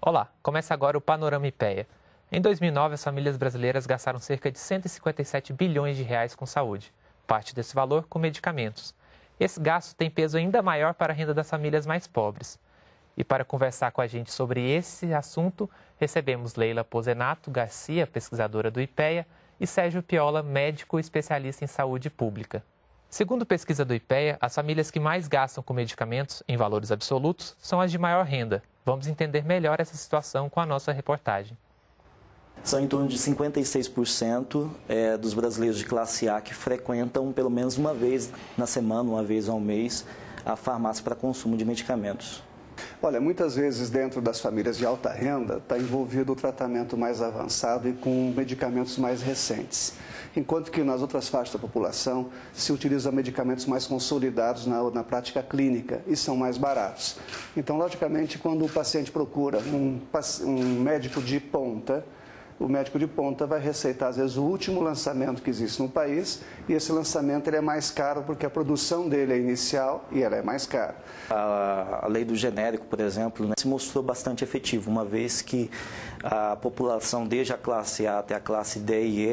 Olá, começa agora o Panorama IPEA. Em 2009, as famílias brasileiras gastaram cerca de 157 bilhões de reais com saúde, parte desse valor com medicamentos. Esse gasto tem peso ainda maior para a renda das famílias mais pobres. E para conversar com a gente sobre esse assunto, recebemos Leila Pozenato Garcia, pesquisadora do IPEA, e Sérgio Piola, médico especialista em saúde pública. Segundo pesquisa do IPEA, as famílias que mais gastam com medicamentos, em valores absolutos, são as de maior renda. Vamos entender melhor essa situação com a nossa reportagem. São em torno de 56% dos brasileiros de classe A que frequentam pelo menos uma vez na semana, uma vez ao mês, a farmácia para consumo de medicamentos. Olha, muitas vezes dentro das famílias de alta renda está envolvido o tratamento mais avançado e com medicamentos mais recentes. Enquanto que nas outras faixas da população se utilizam medicamentos mais consolidados na prática clínica e são mais baratos. Então, logicamente, quando o paciente procura um médico de ponta, o médico de ponta vai receitar, às vezes, o último lançamento que existe no país, e esse lançamento ele é mais caro porque a produção dele é inicial e ela é mais cara. A lei do genérico, por exemplo, se mostrou bastante efetiva, uma vez que a população, desde a classe A até a classe D e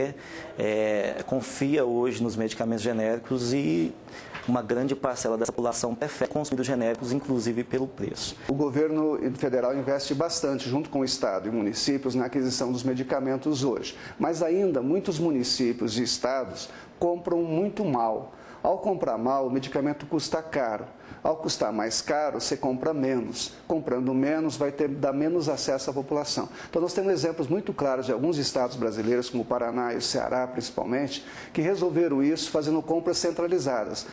E, confia hoje nos medicamentos genéricos e uma grande parcela dessa população prefere consumir os genéricos, inclusive pelo preço. O governo federal investe bastante, junto com o Estado e municípios, na aquisição dos medicamentos hoje. Mas ainda muitos municípios e estados compram muito mal. Ao comprar mal, o medicamento custa caro. Ao custar mais caro, você compra menos. Comprando menos, vai dar menos acesso à população. Então, nós temos exemplos muito claros de alguns estados brasileiros, como o Paraná e o Ceará, principalmente, que resolveram isso fazendo compras centralizadas.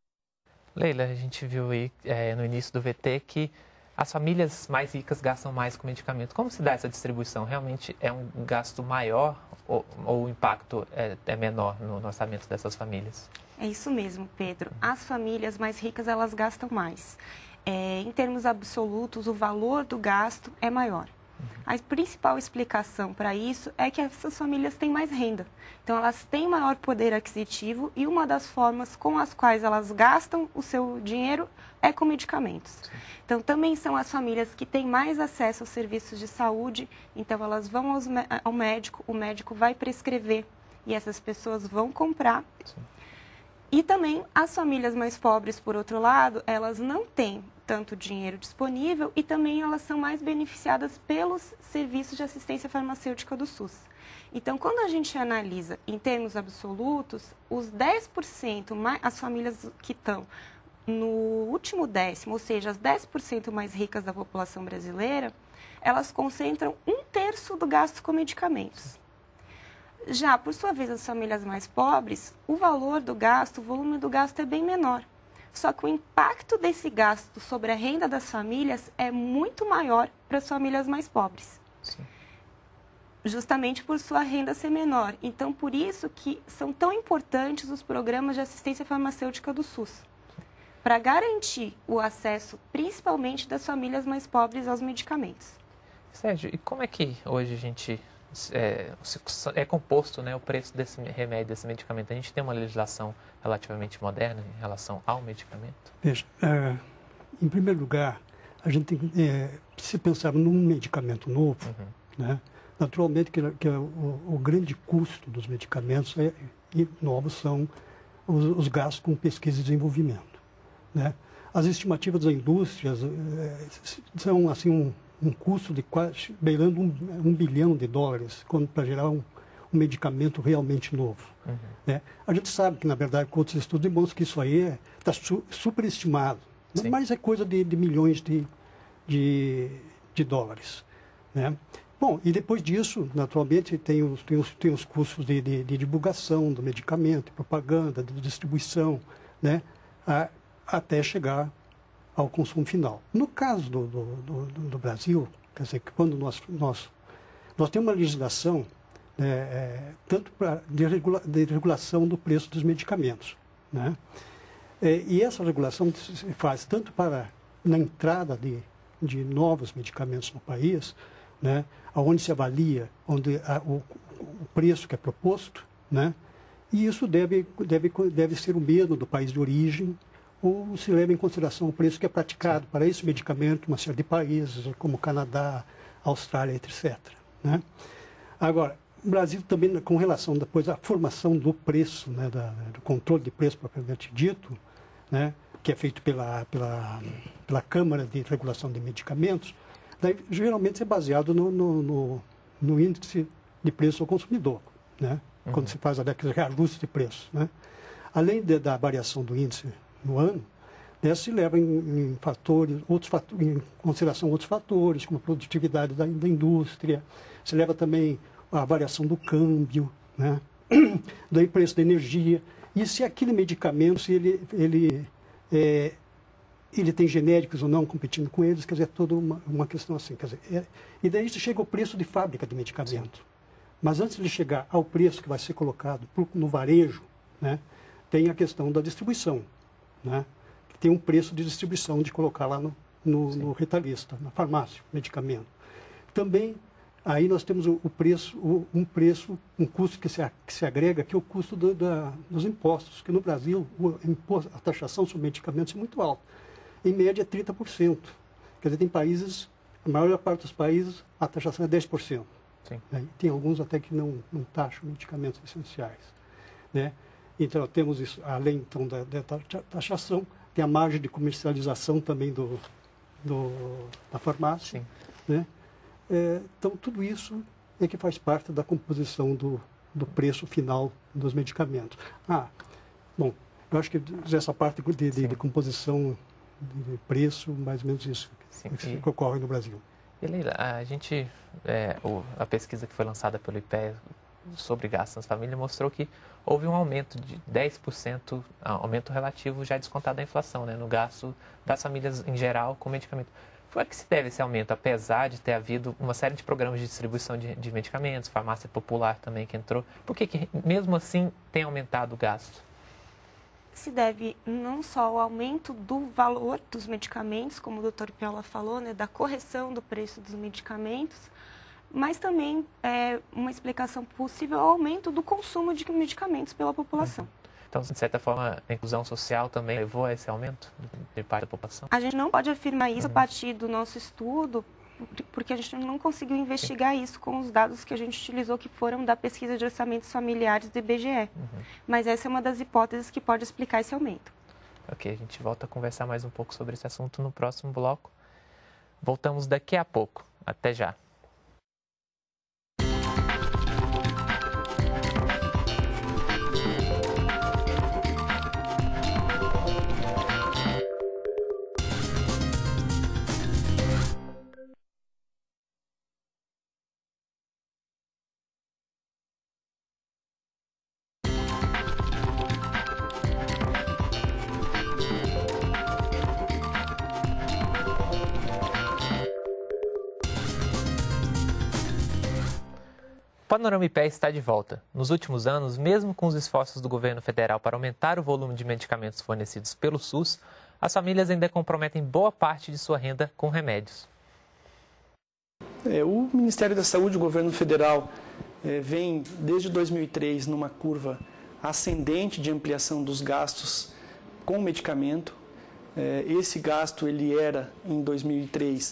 Leila, a gente viu aí no início do VT que as famílias mais ricas gastam mais com medicamento. Como se dá essa distribuição? Realmente é um gasto maior ou o impacto é menor no orçamento dessas famílias? É isso mesmo, Pedro. As famílias mais ricas, elas gastam mais. Em termos absolutos, o valor do gasto é maior. A principal explicação para isso é que essas famílias têm mais renda. Então, elas têm maior poder aquisitivo e uma das formas com as quais elas gastam o seu dinheiro é com medicamentos. Então, também são as famílias que têm mais acesso aos serviços de saúde. Então, elas vão ao médico, o médico vai prescrever e essas pessoas vão comprar. Sim. E também as famílias mais pobres, por outro lado, elas não têm tanto dinheiro disponível e também elas são mais beneficiadas pelos serviços de assistência farmacêutica do SUS. Então, quando a gente analisa em termos absolutos, os 10%, as famílias que estão no último décimo, ou seja, as 10% mais ricas da população brasileira, elas concentram 1/3 do gasto com medicamentos. Já, por sua vez, as famílias mais pobres, o valor do gasto, o volume do gasto é bem menor. Só que o impacto desse gasto sobre a renda das famílias é muito maior para as famílias mais pobres. Sim. Justamente por sua renda ser menor. Então, por isso que são tão importantes os programas de assistência farmacêutica do SUS, para garantir o acesso, principalmente das famílias mais pobres, aos medicamentos. Sérgio, e como é que hoje a gente é composto, né, o preço desse remédio, desse medicamento? A gente tem uma legislação relativamente moderna em relação ao medicamento? Veja, em primeiro lugar, a gente tem se pensar num medicamento novo, né, naturalmente que o grande custo dos medicamentos novos são os gastos com pesquisa e desenvolvimento, né? As estimativas das indústrias são assim um custo de quase beirando $1 bilhão para gerar um medicamento realmente novo. Né? A gente sabe que, na verdade, com outros estudos demonstram que isso aí está superestimado, né? Mas é coisa de milhões de dólares. Né? Bom, e depois disso, naturalmente, tem os custos de divulgação do medicamento, propaganda, de distribuição, né? Até chegar ao consumo final. No caso do Brasil, quer dizer, que quando nós temos uma legislação tanto de regulação do preço dos medicamentos, né? E essa regulação se faz tanto na entrada de novos medicamentos no país, né? Onde se avalia o preço que é proposto, né? E isso deve ser o mesmo do país de origem, ou se leva em consideração o preço que é praticado para esse medicamento, uma série de países, como o Canadá, Austrália, etc. Né? Agora, o Brasil também, com relação depois à formação do preço, né, do controle de preço propriamente dito, né, que é feito pela Câmara de Regulação de Medicamentos, daí, geralmente é baseado no índice de preço ao consumidor, né, quando se faz aquele reajuste de preço. Né. Além da variação do índice no ano, né, se leva em consideração outros fatores, como a produtividade da indústria, se leva também a variação do câmbio, né, do preço da energia, e se aquele medicamento, se ele tem genéricos ou não competindo com eles, quer dizer, é toda uma questão assim. Quer dizer, e daí chega o preço de fábrica de medicamento. Mas antes de chegar ao preço que vai ser colocado no varejo, né, tem a questão da distribuição, né? Tem um preço de distribuição de colocar lá no retalhista, na farmácia, medicamento. Também, aí nós temos um custo que se agrega, que é o custo dos impostos, que no Brasil a taxação sobre medicamentos é muito alta. Em média, 30%. Quer dizer, tem países, a maior parte dos países, a taxação é 10%. Sim. Né? Tem alguns até que não taxam medicamentos essenciais. Né? Então, temos isso, além então, da taxação, tem a margem de comercialização também da farmácia. Né? Então, tudo isso é que faz parte da composição do preço final dos medicamentos. Bom, eu acho que essa parte de composição de preço, mais ou menos isso, que ocorre no Brasil. E Leila, a pesquisa que foi lançada pelo IPEA sobre gastos nas famílias mostrou que houve um aumento de 10%, aumento relativo já descontado da inflação, né, no gasto das famílias em geral com medicamento. Por que se deve esse aumento, apesar de ter havido uma série de programas de distribuição de medicamentos, farmácia popular também que entrou? Por que mesmo assim tem aumentado o gasto? Se deve não só ao aumento do valor dos medicamentos, como o Dr. Piola falou, né, da correção do preço dos medicamentos, mas também uma explicação possível ao aumento do consumo de medicamentos pela população. Então, de certa forma, a inclusão social também levou a esse aumento de parte da população? A gente não pode afirmar isso a partir do nosso estudo, porque a gente não conseguiu investigar isso com os dados que a gente utilizou, que foram da pesquisa de orçamentos familiares do IBGE. Mas essa é uma das hipóteses que pode explicar esse aumento. Ok, a gente volta a conversar mais um pouco sobre esse assunto no próximo bloco. Voltamos daqui a pouco. Até já. O Panorama IPEA está de volta. Nos últimos anos, mesmo com os esforços do governo federal para aumentar o volume de medicamentos fornecidos pelo SUS, as famílias ainda comprometem boa parte de sua renda com remédios. O Ministério da Saúde, o governo federal, vem desde 2003 numa curva ascendente de ampliação dos gastos com medicamento. Esse gasto ele era, em 2003,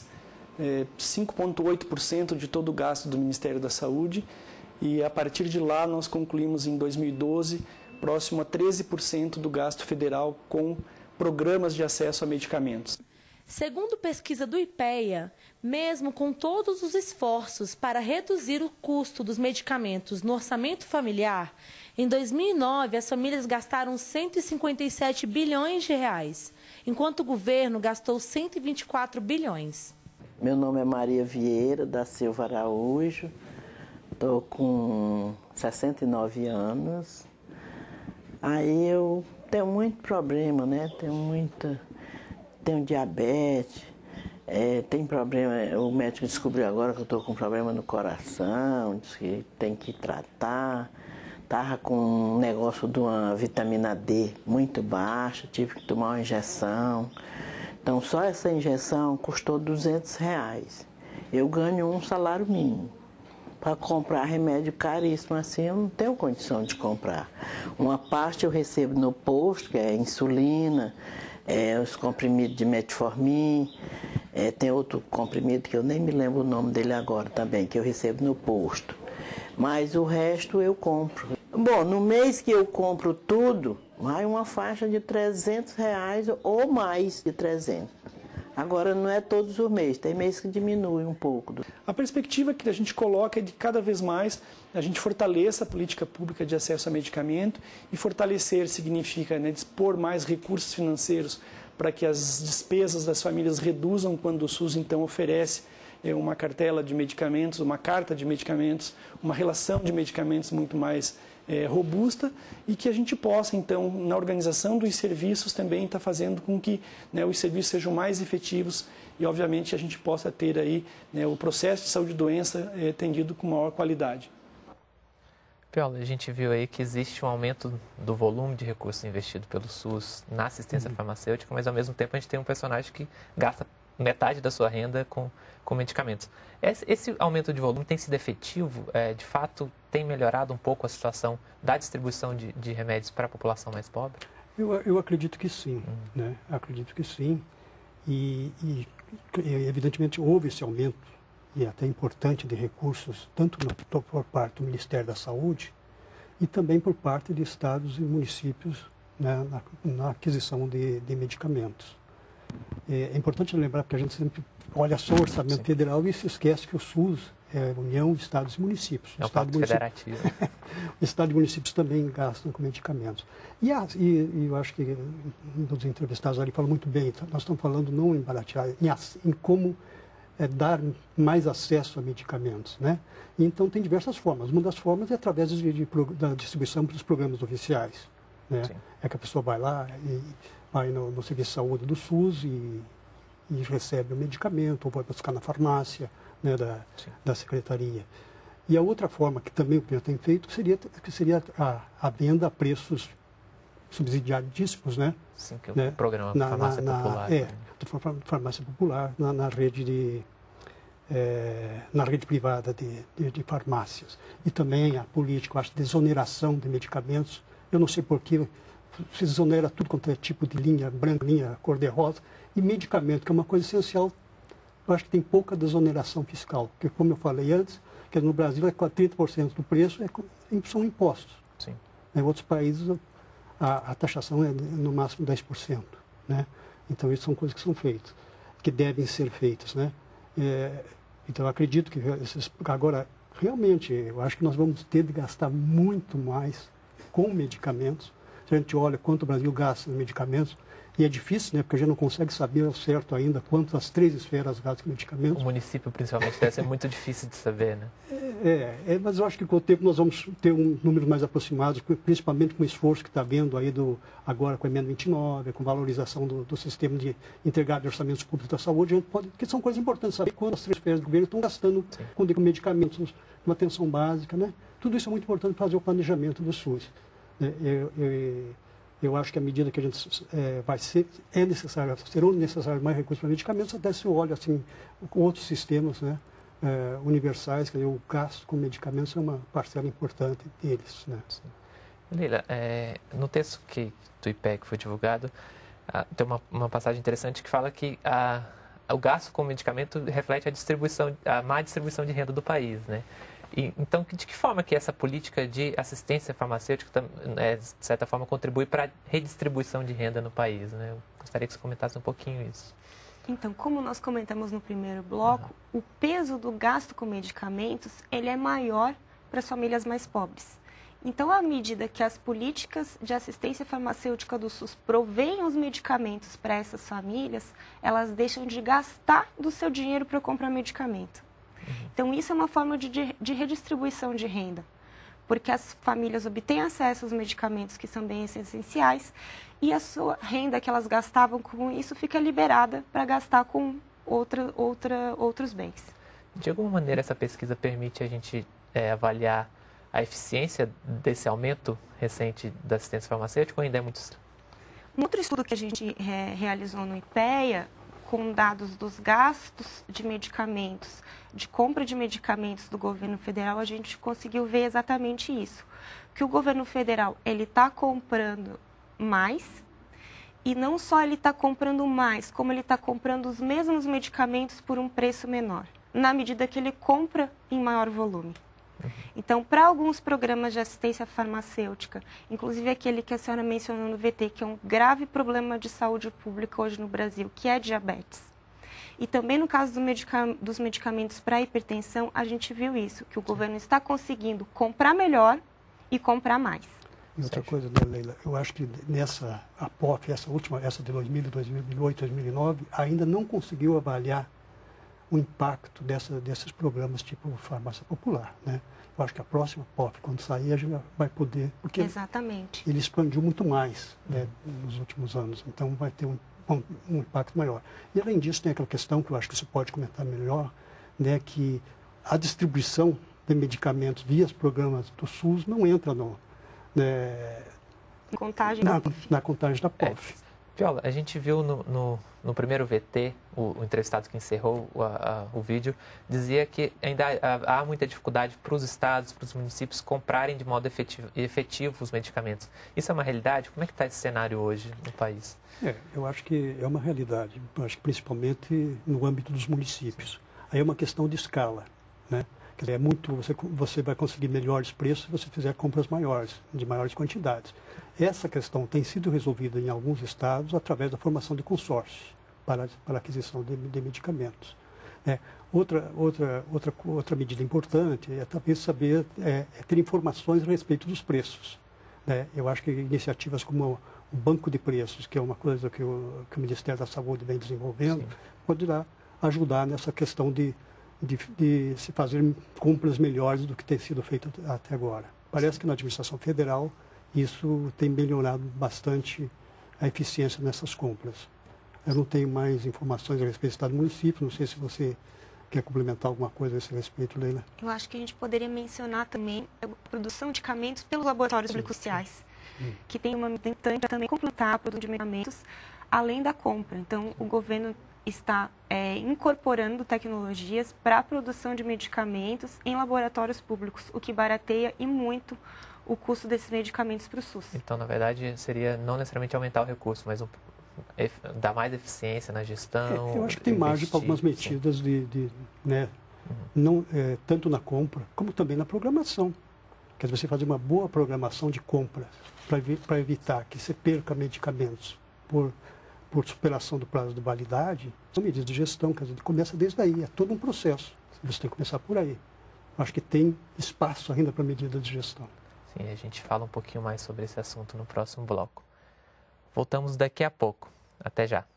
5,8% de todo o gasto do Ministério da Saúde, e a partir de lá nós concluímos em 2012 próximo a 13% do gasto federal com programas de acesso a medicamentos. Segundo pesquisa do IPEA, mesmo com todos os esforços para reduzir o custo dos medicamentos no orçamento familiar, em 2009 as famílias gastaram 157 bilhões de reais, enquanto o governo gastou 124 bilhões. Meu nome é Maria Vieira da Silva Araújo, estou com 69 anos. Aí eu tenho muito problema, né? Tenho diabetes, tem problema, o médico descobriu agora que eu estou com problema no coração, disse que tem que tratar. Estava com um negócio de uma vitamina D muito baixa, tive que tomar uma injeção. Então, só essa injeção custou R$200. Eu ganho um salário mínimo. Para comprar remédio caríssimo assim, eu não tenho condição de comprar. Uma parte eu recebo no posto, que é insulina, os comprimidos de metformin, Tem outro comprimido que eu nem me lembro o nome dele agora também, que eu recebo no posto. Mas o resto eu compro. Bom, no mês que eu compro tudo, vai uma faixa de R$300 ou mais de 300. Agora não é todos os meses, tem mês que diminui um pouco. A perspectiva que a gente coloca é de cada vez mais a gente fortaleça a política pública de acesso a medicamento, e fortalecer significa, né, dispor mais recursos financeiros para que as despesas das famílias reduzam quando o SUS então oferece uma cartela de medicamentos, uma carta de medicamentos, uma relação de medicamentos muito mais robusta, e que a gente possa, então, na organização dos serviços também estar fazendo com que, né, os serviços sejam mais efetivos e, obviamente, a gente possa ter aí, né, o processo de saúde e doença atendido com maior qualidade. Piola, a gente viu aí que existe um aumento do volume de recursos investido pelo SUS na assistência farmacêutica, mas, ao mesmo tempo, a gente tem um personagem que gasta metade da sua renda com medicamentos. Esse aumento de volume tem sido efetivo? De fato, tem melhorado um pouco a situação da distribuição de remédios para a população mais pobre? Eu acredito que sim, né? Acredito que sim. E, evidentemente, houve esse aumento, e até importante, de recursos, tanto por parte do Ministério da Saúde e também por parte de estados e municípios, né, na aquisição de medicamentos. É importante lembrar, porque a gente sempre olha só o orçamento federal e se esquece que o SUS é União, Estados e Municípios. É um pacto federativo. O Estado e municípios também gastam com medicamentos. E eu acho que um dos entrevistados ali falou muito bem, nós estamos falando não em baratear, em como dar mais acesso a medicamentos, né? Então tem diversas formas. Uma das formas é através da distribuição para os programas oficiais, né? É que a pessoa vai lá e vai no serviço de saúde do SUS e recebe o medicamento, ou vai buscar na farmácia, né, da secretaria. E a outra forma que também o PEN tem feito seria a venda a preços subsidiadíssimos, né? Sim, que é o programa Farmácia Popular. Farmácia Popular, na rede privada de farmácias. E também a política, eu acho, de exoneração de medicamentos. Eu não sei porquê, se exonera tudo quanto é tipo de linha branca, linha cor-de-rosa, e medicamento, que é uma coisa essencial, eu acho que tem pouca desoneração fiscal. Porque, como eu falei antes, que no Brasil 30% do preço são impostos. Sim. Em outros países a taxação é no máximo 10%. Né? Então, isso são coisas que são feitas, que devem ser feitas. Né? Então, eu acredito que agora, realmente, eu acho que nós vamos ter de gastar muito mais com medicamentos. Se a gente olha quanto o Brasil gasta em medicamentos, e é difícil, né, porque a gente não consegue saber ao certo ainda quanto as 3 esferas gastam em medicamentos. O município, principalmente, deve ser muito difícil de saber, né? Mas eu acho que com o tempo nós vamos ter números mais aproximados, principalmente com o esforço que está havendo aí agora com a emenda 29, com a valorização do sistema de entregar de orçamentos públicos da saúde, a gente pode, que são coisas importantes, saber quanto as 3 esferas do governo estão gastando com medicamentos, com atenção básica, né? Tudo isso é muito importante para fazer o planejamento do SUS. Eu acho que à medida que a gente serão necessários mais recursos para medicamentos, até se olha assim, com outros sistemas, né, universais, quer dizer, o gasto com medicamentos é uma parcela importante deles. Né? Leila, no texto do IPEA que foi divulgado, tem uma passagem interessante que fala que o gasto com medicamento reflete a má distribuição de renda do país, né? Então, de que forma que essa política de assistência farmacêutica, de certa forma, contribui para a redistribuição de renda no país? Né? Eu gostaria que você comentasse um pouquinho isso. Então, como nós comentamos no primeiro bloco, o peso do gasto com medicamentos ele é maior para as famílias mais pobres. Então, à medida que as políticas de assistência farmacêutica do SUS provêm os medicamentos para essas famílias, elas deixam de gastar do seu dinheiro para comprar medicamento. Então, isso é uma forma de redistribuição de renda, porque as famílias obtêm acesso aos medicamentos que são bem essenciais e a sua renda que elas gastavam com isso fica liberada para gastar com outros bens. De alguma maneira, essa pesquisa permite a gente avaliar a eficiência desse aumento recente da assistência farmacêutica ou ainda é muito... Um outro estudo que a gente realizou no IPEA, com dados dos gastos de medicamentos, de compra de medicamentos do governo federal, a gente conseguiu ver exatamente isso. Que o governo federal ele está comprando mais E não só ele está comprando mais, como ele está comprando os mesmos medicamentos por um preço menor, na medida que ele compra em maior volume. Então, para alguns programas de assistência farmacêutica, inclusive aquele que a senhora mencionou no VT, que é um grave problema de saúde pública hoje no Brasil, que é diabetes. E também no caso dos medicamentos para hipertensão, a gente viu isso, que o governo está conseguindo comprar melhor e comprar mais. E outra coisa, né, Leila, eu acho que nessa APOF, essa de 2000, 2008, 2009, ainda não conseguiu avaliar o impacto desses programas tipo farmácia popular, né? Eu acho que a próxima APOF, quando sair, a gente vai poder, porque exatamente, ele expandiu muito mais, né, nos últimos anos, então vai ter um impacto maior. E além disso, tem aquela questão que eu acho que você pode comentar melhor, né, que a distribuição de medicamentos via os programas do SUS não entra na contagem da POF. Viola, a gente viu no primeiro VT, o entrevistado que encerrou o vídeo, dizia que ainda há muita dificuldade para os estados, para os municípios comprarem de modo efetivo os medicamentos. Isso é uma realidade? Como é que está esse cenário hoje no país? Eu acho que é uma realidade, eu acho que principalmente no âmbito dos municípios. Aí é uma questão de escala, né? Quer dizer, você vai conseguir melhores preços se você fizer compras maiores, de maiores quantidades. Essa questão tem sido resolvida em alguns estados através da formação de consórcios para aquisição de medicamentos. Outra medida importante é talvez saber ter informações a respeito dos preços, né? Eu acho que iniciativas como o Banco de Preços, que é uma coisa que o Ministério da Saúde vem desenvolvendo, poderá ajudar nessa questão de se fazer compras melhores do que tem sido feito até agora. Parece que na administração federal isso tem melhorado bastante a eficiência nessas compras. Eu não tenho mais informações a respeito do estado do município, não sei se você quer complementar alguma coisa a esse respeito, Leila. Eu acho que a gente poderia mencionar também a produção de medicamentos pelos laboratórios públicos sociais, que tem uma medida para também complementar a produção de medicamentos além da compra. Então, o governo está incorporando tecnologias para a produção de medicamentos em laboratórios públicos, o que barateia e muito o custo desses medicamentos para o SUS. Então, na verdade, seria não necessariamente aumentar o recurso, mas dar mais eficiência na gestão. Eu acho que tem margem para algumas medidas tanto na compra como também na programação. Quer dizer, você fazer uma boa programação de compras para evitar que você perca medicamentos por superação do prazo de validade, são medidas de gestão, quer dizer, começa desde aí, é todo um processo. Você tem que começar por aí. Acho que tem espaço ainda para medidas de gestão. Sim, a gente fala um pouquinho mais sobre esse assunto no próximo bloco. Voltamos daqui a pouco. Até já.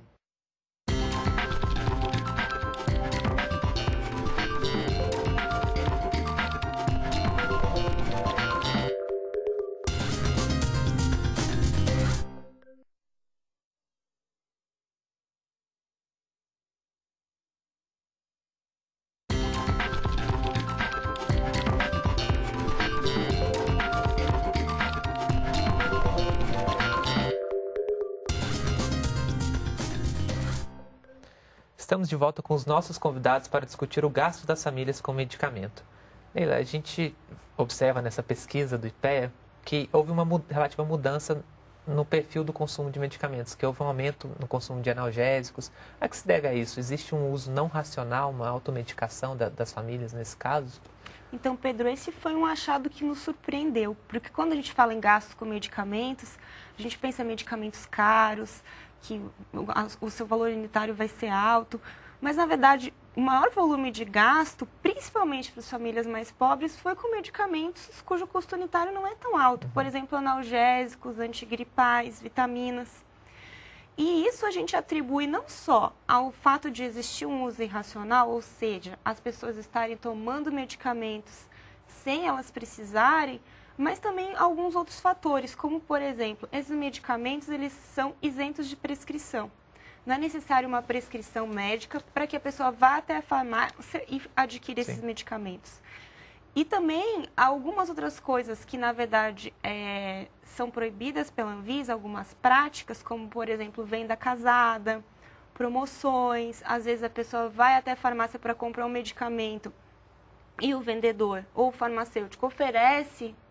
Estamos de volta com os nossos convidados para discutir o gasto das famílias com medicamento. Leila, a gente observa nessa pesquisa do IPEA que houve uma relativa mudança no perfil do consumo de medicamentos, que houve um aumento no consumo de analgésicos. A que se deve a isso? Existe um uso não racional, uma automedicação das famílias nesse caso? Então, Pedro, esse foi um achado que nos surpreendeu, porque quando a gente fala em gastos com medicamentos, a gente pensa em medicamentos caros, que o seu valor unitário vai ser alto, mas, na verdade, o maior volume de gasto, principalmente para as famílias mais pobres, foi com medicamentos cujo custo unitário não é tão alto. Por exemplo, analgésicos, antigripais, vitaminas. E isso a gente atribui não só ao fato de existir um uso irracional, ou seja, as pessoas estarem tomando medicamentos sem elas precisarem, mas também alguns outros fatores, como, por exemplo, esses medicamentos eles são isentos de prescrição. Não é necessário uma prescrição médica para que a pessoa vá até a farmácia e adquira esses medicamentos. E também algumas outras coisas que, na verdade, são proibidas pela Anvisa, algumas práticas, como, por exemplo, venda casada, promoções. Às vezes a pessoa vai até a farmácia para comprar um medicamento e o vendedor ou o farmacêutico oferece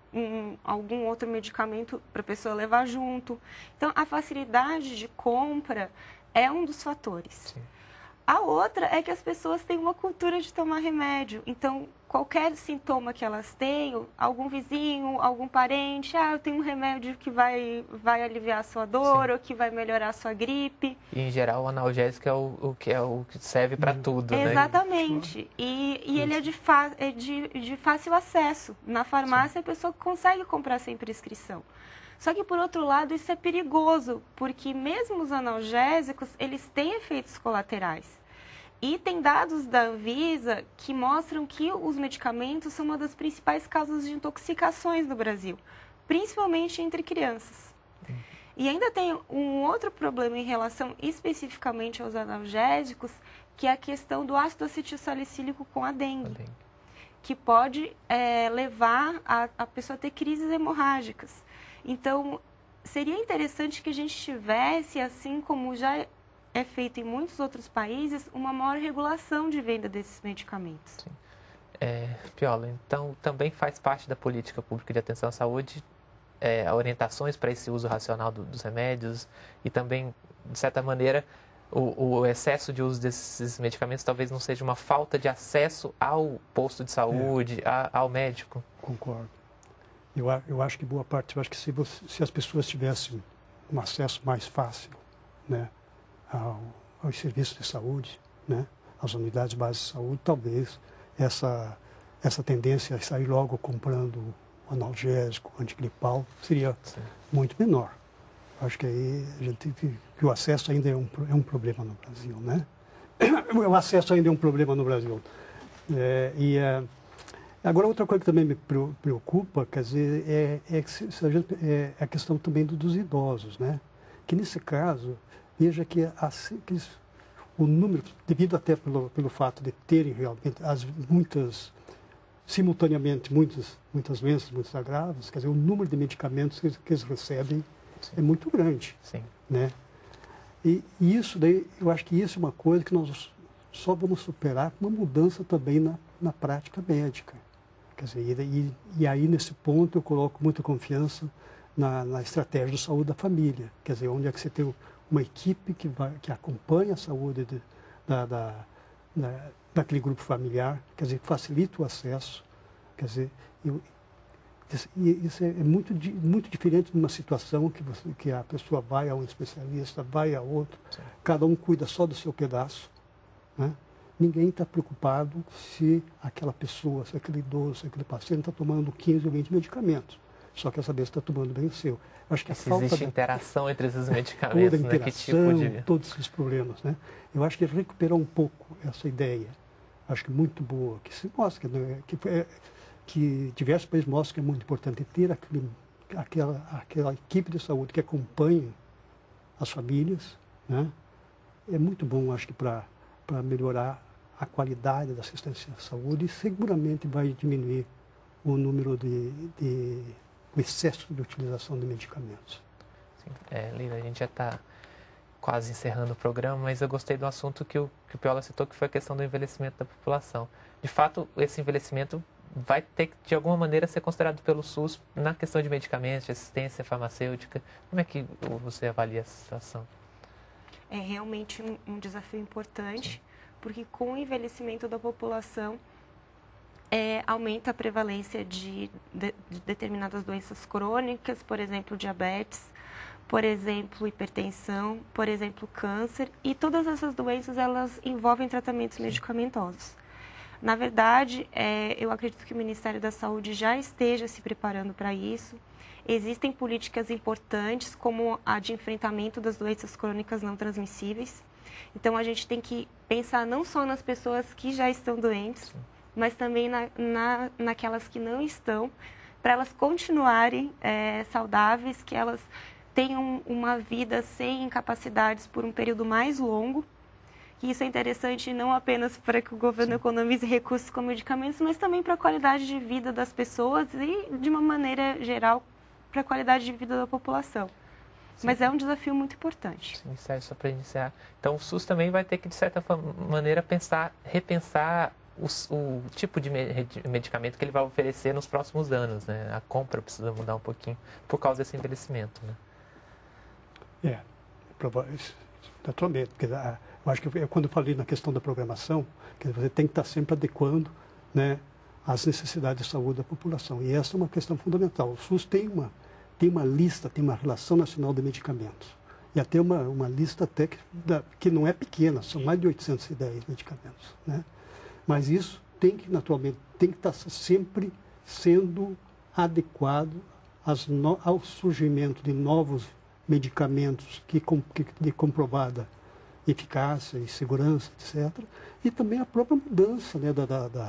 algum outro medicamento para a pessoa levar junto. Então, a facilidade de compra é um dos fatores. Sim. A outra é que as pessoas têm uma cultura de tomar remédio. Então, qualquer sintoma que elas tenham, algum vizinho, algum parente, eu tenho um remédio que vai aliviar a sua dor, sim, ou que vai melhorar a sua gripe. E, em geral, o analgésico é o que serve para tudo, né? Exatamente. E ele é de fácil acesso. Na farmácia, sim, a pessoa consegue comprar sem prescrição. Só que, por outro lado, isso é perigoso, porque mesmo os analgésicos, eles têm efeitos colaterais. E tem dados da Anvisa que mostram que os medicamentos são uma das principais causas de intoxicações no Brasil, principalmente entre crianças. E ainda tem um outro problema em relação especificamente aos analgésicos, que é a questão do ácido acetilsalicílico com a dengue, que pode levar a pessoa a ter crises hemorrágicas. Então, seria interessante que a gente tivesse, assim como já é feito em muitos outros países, uma maior regulação de venda desses medicamentos. Sim. Piola, então também faz parte da política pública de atenção à saúde orientações para esse uso racional dos remédios e também, de certa maneira, o excesso de uso desses medicamentos talvez não seja uma falta de acesso ao posto de saúde, ao médico. Concordo. Eu acho que boa parte, eu acho que se as pessoas tivessem um acesso mais fácil, né, aos serviços de saúde, né, às unidades básicas de saúde, talvez essa tendência a sair logo comprando analgésico, antigripal, seria, sim, muito menor. Acho que aí a gente tem que o acesso ainda é um problema no Brasil, né? O acesso ainda é um problema no Brasil. Agora, outra coisa que também me preocupa, quer dizer, é a questão também dos idosos, né? Que nesse caso, veja que o número, devido até pelo fato de terem realmente simultaneamente muitas doenças, muitos agravos, quer dizer, o número de medicamentos que eles recebem, sim, é muito grande, sim, né? E isso daí, eu acho que isso é uma coisa que nós só vamos superar com uma mudança também na prática médica. Quer dizer, e aí, nesse ponto, eu coloco muita confiança na estratégia de saúde da família. Quer dizer, onde é que você tem uma equipe que acompanha a saúde daquele grupo familiar, quer dizer, facilita o acesso. Quer dizer, isso é muito diferente de uma situação que a pessoa vai a um especialista, vai a outro, sim, cada um cuida só do seu pedaço, né? Ninguém está preocupado se aquela pessoa, se aquele idoso, se aquele paciente está tomando 15 ou 20 medicamentos. Só quer saber se está tomando bem o seu. Acho que existe interação entre esses medicamentos, toda a interação, né? Que tipo de... todos esses problemas, né? Eu acho que recuperar um pouco essa ideia, acho que muito boa, que se mostra, né? Que diversos países mostram que é muito importante ter aquela equipe de saúde que acompanha as famílias, né? É muito bom, acho que para melhorar a qualidade da assistência à saúde e seguramente vai diminuir o número o excesso de utilização de medicamentos. Sim. Lina, a gente já está quase encerrando o programa, mas eu gostei do assunto que o Piola citou, que foi a questão do envelhecimento da população. De fato, esse envelhecimento vai ter que, de alguma maneira, ser considerado pelo SUS na questão de medicamentos, de assistência farmacêutica. Como é que você avalia essa situação? É realmente um desafio importante, sim, porque com o envelhecimento da população, aumenta a prevalência de determinadas doenças crônicas, por exemplo, diabetes, por exemplo, hipertensão, por exemplo, câncer, e todas essas doenças, elas envolvem tratamentos, sim, medicamentosos. Na verdade, eu acredito que o Ministério da Saúde já esteja se preparando para isso. Existem políticas importantes, como a de enfrentamento das doenças crônicas não transmissíveis. Então, a gente tem que pensar não só nas pessoas que já estão doentes, sim, mas também naquelas que não estão, para elas continuarem saudáveis, que elas tenham uma vida sem incapacidades por um período mais longo. E isso é interessante não apenas para que o governo, sim, economize recursos com medicamentos, mas também para a qualidade de vida das pessoas e, de uma maneira geral, para a qualidade de vida da população. Sim. Mas é um desafio muito importante. Sim, só para iniciar. Então, o SUS também vai ter que, de certa maneira, repensar o tipo de medicamento que ele vai oferecer nos próximos anos, né? A compra precisa mudar um pouquinho por causa desse envelhecimento, né? Naturalmente. Eu acho que quando eu falei na questão da programação, que você tem que estar sempre adequando, né, às necessidades de saúde da população. E essa é uma questão fundamental. O SUS tem uma lista, tem uma relação nacional de medicamentos. E até uma lista até que não é pequena, são mais de 810 medicamentos, né? Mas isso tem que, naturalmente, tem que estar sempre sendo adequado ao surgimento de novos medicamentos de comprovada eficácia e segurança, etc. E também a própria mudança, né,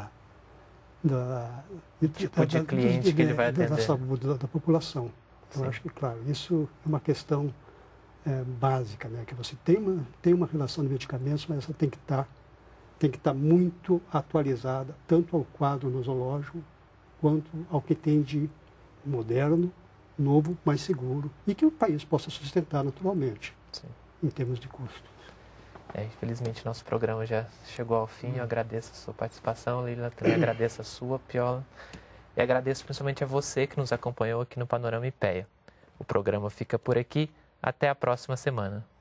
tipo de cliente que ele vai atender. Da saúde da população. Então, eu acho que, claro, isso é uma questão básica, né, que você tem uma relação de medicamentos, mas essa tem que estar muito atualizada, tanto ao quadro nosológico, quanto ao que tem de moderno, novo, mais seguro, e que o país possa sustentar naturalmente, sim, em termos de custo. Infelizmente, nosso programa já chegou ao fim. Eu agradeço a sua participação, Leila, também agradeço a sua, Piola, e agradeço principalmente a você que nos acompanhou aqui no Panorama IPEA. O programa fica por aqui. Até a próxima semana.